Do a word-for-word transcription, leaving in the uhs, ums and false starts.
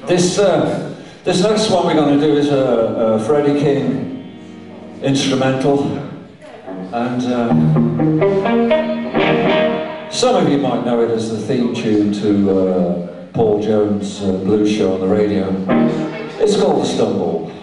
This, uh, this next one we're going to do is a, a Freddie King instrumental, and uh, some of you might know it as the theme tune to uh, Paul Jones' uh, blues show on the radio. It's called The Stumble.